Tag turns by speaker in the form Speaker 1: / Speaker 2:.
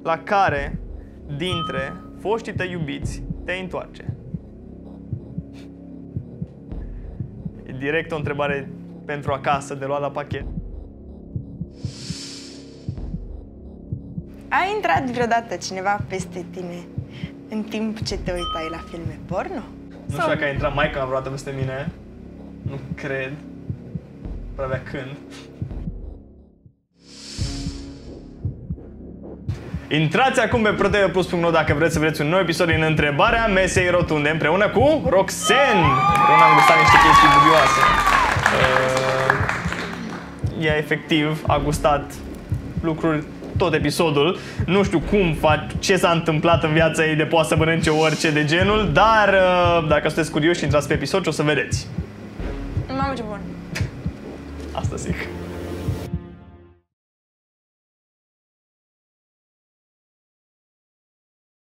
Speaker 1: la care dintre foștii tăi iubiți te întoarce? E direct o întrebare pentru acasă, de luat la pachet.
Speaker 2: A intrat vreodată cineva peste tine în timp ce te uitai la filme porno?
Speaker 1: Nu știu dacă a intrat maica vreodată peste mine. Nu cred. Prea avea când. Intrați acum pe protvplus.ro dacă vreți să vedeți un nou episod din Întrebarea Mesei Rotunde împreună cu Roxen. Împreună am gustat niște chestii dubioase. Ea efectiv a gustat lucruri tot episodul. Nu știu cum ce s-a întâmplat în viața ei de poate să mănânce orice de genul, dar dacă sunteți curioși, intrați pe episod și o să vedeți.
Speaker 2: Mamă, ce bun!
Speaker 1: Asta zic.